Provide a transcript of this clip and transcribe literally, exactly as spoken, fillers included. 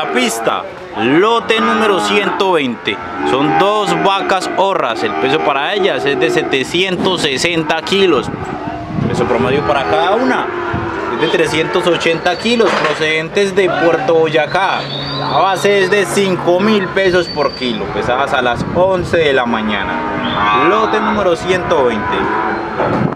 la pista. Lote número ciento veinte. Son dos vacas horras. El peso para ellas es de setecientos sesenta kilos. El peso promedio para cada una es de trescientos ochenta kilos, procedentes de Puerto Boyacá. La base es de cinco mil pesos por kilo, pesadas a las once de la mañana. Lote número ciento veinte.